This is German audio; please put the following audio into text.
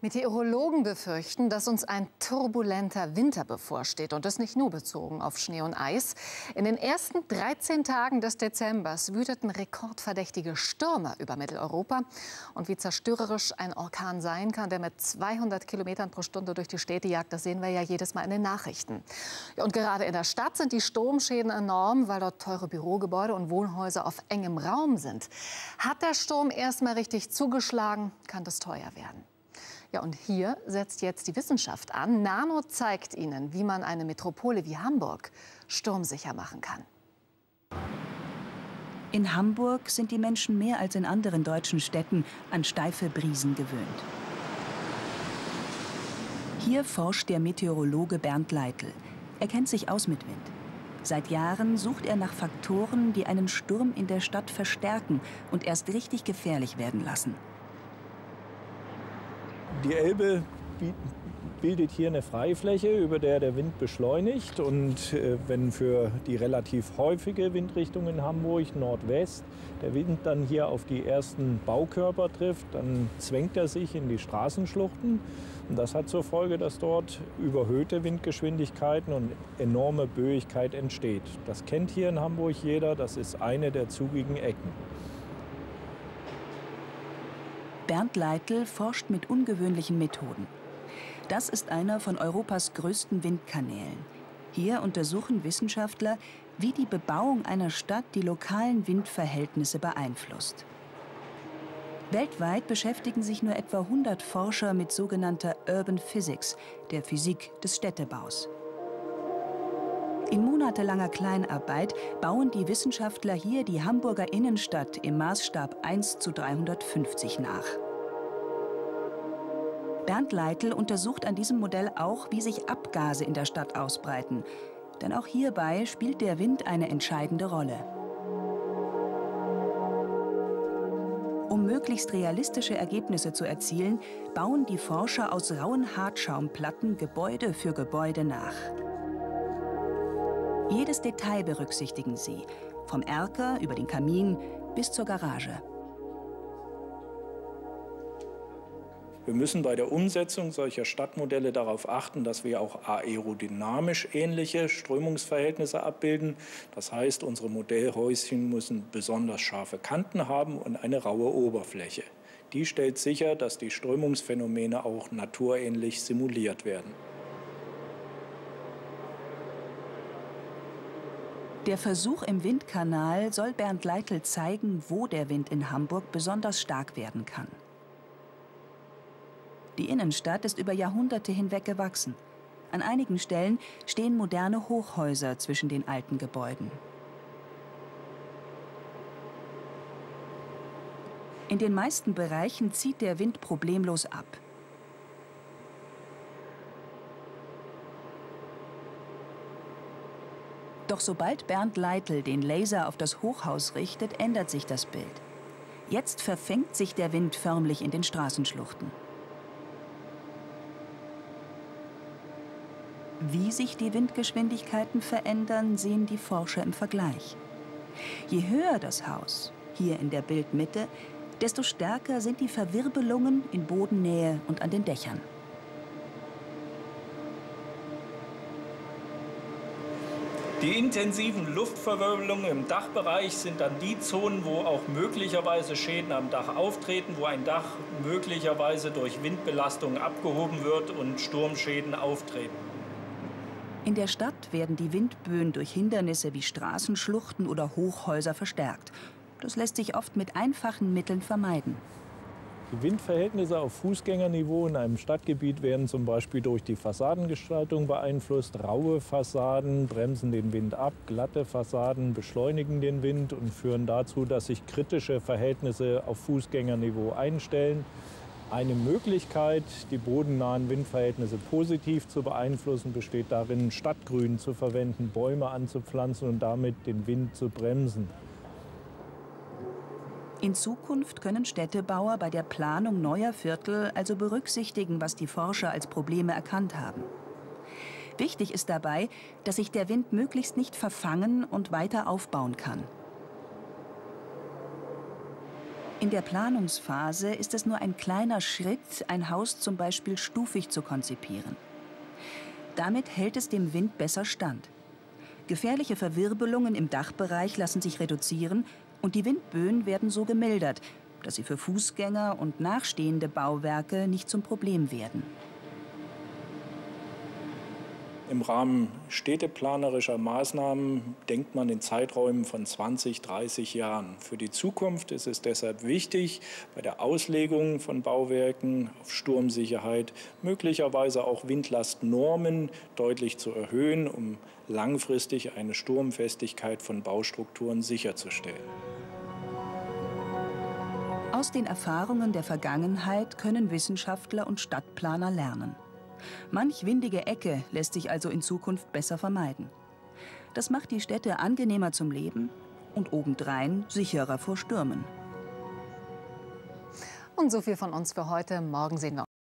Meteorologen befürchten, dass uns ein turbulenter Winter bevorsteht. Und das nicht nur bezogen auf Schnee und Eis. In den ersten 13 Tagen des Dezembers wüteten rekordverdächtige Stürme über Mitteleuropa. Und wie zerstörerisch ein Orkan sein kann, der mit 200 Kilometern pro Stunde durch die Städte jagt, das sehen wir ja jedes Mal in den Nachrichten. Ja, und gerade in der Stadt sind die Sturmschäden enorm, weil dort teure Bürogebäude und Wohnhäuser auf engem Raum sind. Hat der Sturm erst mal richtig zugeschlagen, kann das teuer werden. Ja, und hier setzt jetzt die Wissenschaft an. Nano zeigt Ihnen, wie man eine Metropole wie Hamburg sturmsicher machen kann. In Hamburg sind die Menschen mehr als in anderen deutschen Städten an steife Brisen gewöhnt. Hier forscht der Meteorologe Bernd Leitl. Er kennt sich aus mit Wind. Seit Jahren sucht er nach Faktoren, die einen Sturm in der Stadt verstärken und erst richtig gefährlich werden lassen. Die Elbe bildet hier eine Freifläche, über der der Wind beschleunigt. Und wenn für die relativ häufige Windrichtung in Hamburg, Nordwest, der Wind dann hier auf die ersten Baukörper trifft, dann zwängt er sich in die Straßenschluchten. Und das hat zur Folge, dass dort überhöhte Windgeschwindigkeiten und enorme Böigkeit entsteht. Das kennt hier in Hamburg jeder, das ist eine der zugigen Ecken. Bernd Leitl forscht mit ungewöhnlichen Methoden. Das ist einer von Europas größten Windkanälen. Hier untersuchen Wissenschaftler, wie die Bebauung einer Stadt die lokalen Windverhältnisse beeinflusst. Weltweit beschäftigen sich nur etwa 100 Forscher mit sogenannter Urban Physics, der Physik des Städtebaus. In monatelanger Kleinarbeit bauen die Wissenschaftler hier die Hamburger Innenstadt im Maßstab 1:350 nach. Bernd Leitl untersucht an diesem Modell auch, wie sich Abgase in der Stadt ausbreiten. Denn auch hierbei spielt der Wind eine entscheidende Rolle. Um möglichst realistische Ergebnisse zu erzielen, bauen die Forscher aus rauen Hartschaumplatten Gebäude für Gebäude nach. Jedes Detail berücksichtigen sie, vom Erker über den Kamin bis zur Garage. Wir müssen bei der Umsetzung solcher Stadtmodelle darauf achten, dass wir auch aerodynamisch ähnliche Strömungsverhältnisse abbilden. Das heißt, unsere Modellhäuschen müssen besonders scharfe Kanten haben und eine raue Oberfläche. Die stellt sicher, dass die Strömungsphänomene auch naturähnlich simuliert werden. Der Versuch im Windkanal soll Bernd Leitl zeigen, wo der Wind in Hamburg besonders stark werden kann. Die Innenstadt ist über Jahrhunderte hinweg gewachsen. An einigen Stellen stehen moderne Hochhäuser zwischen den alten Gebäuden. In den meisten Bereichen zieht der Wind problemlos ab. Doch sobald Bernd Leitl den Laser auf das Hochhaus richtet, ändert sich das Bild. Jetzt verfängt sich der Wind förmlich in den Straßenschluchten. Wie sich die Windgeschwindigkeiten verändern, sehen die Forscher im Vergleich. Je höher das Haus, hier in der Bildmitte, desto stärker sind die Verwirbelungen in Bodennähe und an den Dächern. Die intensiven Luftverwirbelungen im Dachbereich sind dann die Zonen, wo auch möglicherweise Schäden am Dach auftreten, wo ein Dach möglicherweise durch Windbelastung abgehoben wird und Sturmschäden auftreten. In der Stadt werden die Windböen durch Hindernisse wie Straßenschluchten oder Hochhäuser verstärkt. Das lässt sich oft mit einfachen Mitteln vermeiden. Die Windverhältnisse auf Fußgängerniveau in einem Stadtgebiet werden zum Beispiel durch die Fassadengestaltung beeinflusst. Raue Fassaden bremsen den Wind ab, glatte Fassaden beschleunigen den Wind und führen dazu, dass sich kritische Verhältnisse auf Fußgängerniveau einstellen. Eine Möglichkeit, die bodennahen Windverhältnisse positiv zu beeinflussen, besteht darin, Stadtgrün zu verwenden, Bäume anzupflanzen und damit den Wind zu bremsen. In Zukunft können Städtebauer bei der Planung neuer Viertel also berücksichtigen, was die Forscher als Probleme erkannt haben. Wichtig ist dabei, dass sich der Wind möglichst nicht verfangen und weiter aufbauen kann. In der Planungsphase ist es nur ein kleiner Schritt, ein Haus zum Beispiel stufig zu konzipieren. Damit hält es dem Wind besser stand. Gefährliche Verwirbelungen im Dachbereich lassen sich reduzieren und die Windböen werden so gemildert, dass sie für Fußgänger und nachstehende Bauwerke nicht zum Problem werden. Im Rahmen städteplanerischer Maßnahmen denkt man in Zeiträumen von 20, 30 Jahren. Für die Zukunft ist es deshalb wichtig, bei der Auslegung von Bauwerken auf Sturmsicherheit möglicherweise auch Windlastnormen deutlich zu erhöhen, um langfristig eine Sturmfestigkeit von Baustrukturen sicherzustellen. Aus den Erfahrungen der Vergangenheit können Wissenschaftler und Stadtplaner lernen. Manch windige Ecke lässt sich also in Zukunft besser vermeiden. Das macht die Städte angenehmer zum Leben und obendrein sicherer vor Stürmen. Und so viel von uns für heute. Morgen sehen wir uns.